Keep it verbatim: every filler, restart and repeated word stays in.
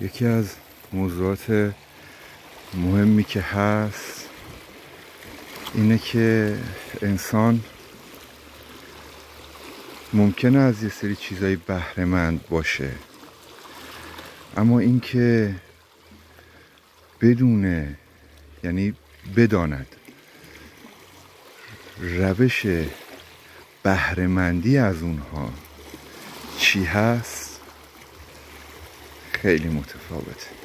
یکی از موضوعات مهمی که هست اینه که انسان ممکنه از یه سری چیزای بهره مند باشه، اما اینکه بدونه، یعنی بداند روش بهره مندی از اونها چی هست، خیلی متفاوته.